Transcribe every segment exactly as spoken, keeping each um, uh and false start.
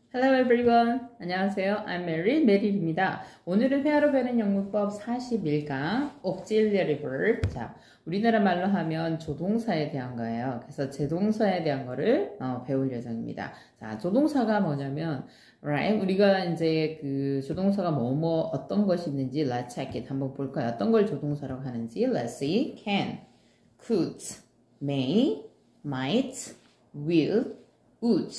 Hello everyone. 안녕하세요. I'm Mary, 메릴입니다. 오늘은 회화로 배우는 영문법 사십일 강 auxiliary verb. 자, 우리나라 말로 하면 조동사에 대한 거예요. 그래서 제동사에 대한 거를 어, 배울 예정입니다. 자, 조동사가 뭐냐면 right? 우리가 이제 그 조동사가 뭐뭐 어떤 것이 있는지 let's check it 한번 볼까요? 어떤 걸 조동사라고 하는지 let's see. can, could, may, might, will, would,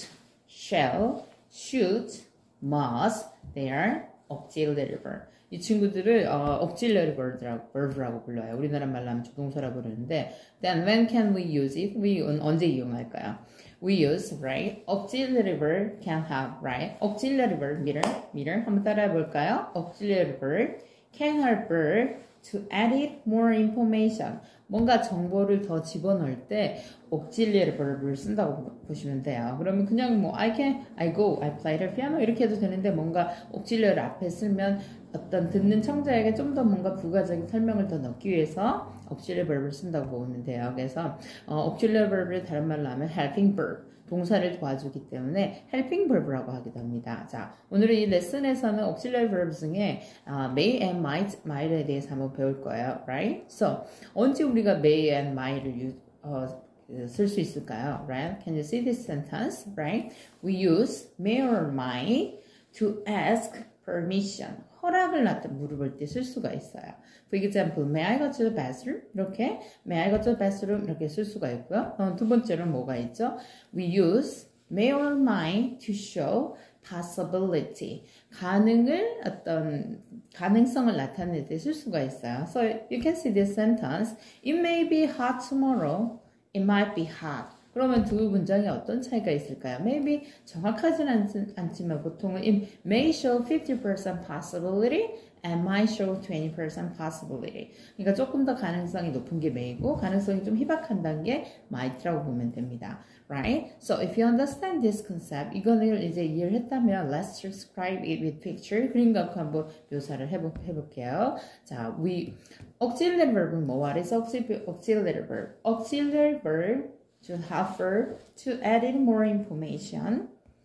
shall, should, must, they are auxiliary verb. 이 친구들을 어, auxiliary verb라고, verb라고 불러요. 우리나라 말로 하면 조동사라고 부르는데 then when can we use it? we 언제 이용할까요? We use, right? auxiliary verb can have, right? auxiliary verb, 미를, 미를 한번 따라해 볼까요? auxiliary verb can have verb to edit more information. 뭔가 정보를 더 집어넣을 때 auxiliary verb을 쓴다고 보시면 돼요. 그러면 그냥 뭐 I can, I go, I play the piano 이렇게 해도 되는데 뭔가 auxiliary 앞에 쓰면 어떤 듣는 청자에게 좀 더 뭔가 부가적인 설명을 더 넣기 위해서 auxiliary verb을 쓴다고 보면 돼요. 그래서 어, auxiliary verb를 다른 말로 하면 helping verb. 동사를 도와주기 때문에 helping verb라고 하기도 합니다. 자, 오늘은 이 레슨에서는 auxiliary verb 중에 uh, may and might, might에 대해서 한번 배울 거예요. Right? So, 언제 우리가 may and might를 어, 쓸 수 있을까요? Right? Can you see this sentence? Right? We use may or might to ask permission. 허락을 나타 물어볼 때 쓸 수가 있어요. For example, may I go to the bathroom? 이렇게 may I go to the bathroom? 이렇게 쓸 수가 있고요. 어, 두 번째로는 뭐가 있죠? We use may or might to show possibility. 가능을 어떤 가능성을 나타낼 때 쓸 수가 있어요. So you can see this sentence. It may be hot tomorrow. It might be hot. 그러면 두 문장에 어떤 차이가 있을까요? Maybe 정확하지는 않지만 보통은 it may show fifty percent possibility and might show twenty percent possibility. 그러니까 조금 더 가능성이 높은 게 may고 가능성이 좀 희박한 게 might라고 보면 됩니다. Right? So if you understand this concept, 이거를 이제 이해를 했다면 let's describe it with picture. 그림 갖고 한번 묘사를 해보, 해볼게요. 자, we auxiliary verb은 뭐? What is auxiliary verb? Auxiliary verb to have verb to edit more information.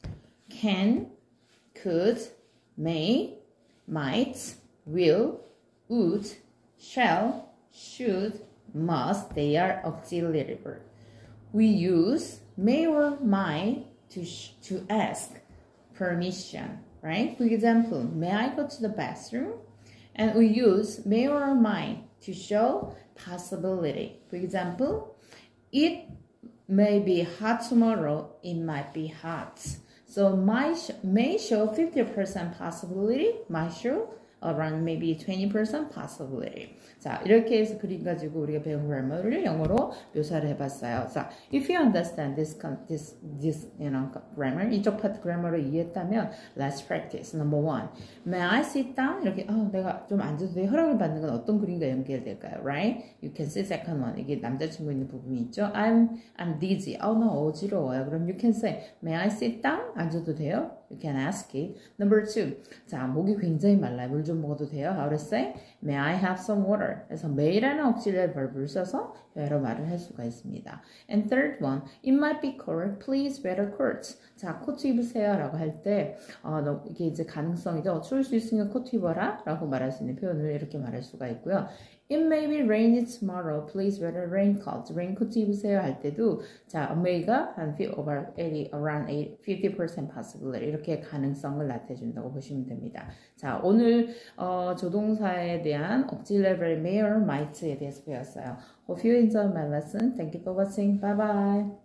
Can, could, may, might, will, would, shall, should, must. They are auxiliary verb. We use may or might to sh to ask permission, right? For example, may I go to the bathroom? And we use may or might to show possibility. For example, it may be hot tomorrow, it might be hot. So might sh may show fifty percent possibility, might show around maybe twenty percent possibility. 자, 이렇게 해서 그림 가지고 우리가 배운 grammar를 영어로 묘사를 해봤어요. 자, if you understand this, this, this, you know, grammar, 이쪽 파트 grammar로 이해했다면, let's practice. Number one, may I sit down? 이렇게, 어, 내가 좀 앉아도 돼. 허락을 받는 건 어떤 그림과 연결될까요? Right? You can see second one. 이게 남자친구 있는 부분이 있죠. I'm, I'm dizzy. 어, 나 어지러워요. 그럼 you can say, may I sit down? 앉아도 돼요? You can ask it. Number two. 자, 목이 굉장히 말라요. 물 좀 먹어도 돼요? How to say? May I have some water? 그래서 may라는 auxiliary verb을 써서 여러 말을 할 수가 있습니다. And third one. It might be cold. Please wear a coat. 자, 코트 입으세요. 라고 할 때, 어, 너, 이게 이제 가능성이죠. 추울 수 있으니까 코트 입어라. 라고 말할 수 있는 표현을 이렇게 말할 수가 있고요. It may be rainy tomorrow. Please wear a raincoat. raincoat 입으세요 할 때도 자, may가 한 over eighty, around fifty percent possibility 이렇게 가능성을 나타내준다고 보시면 됩니다. 자, 오늘 어, 조동사에 대한 auxiliary may or might에 대해서 배웠어요. Hope you enjoyed my lesson. Thank you for watching. Bye bye.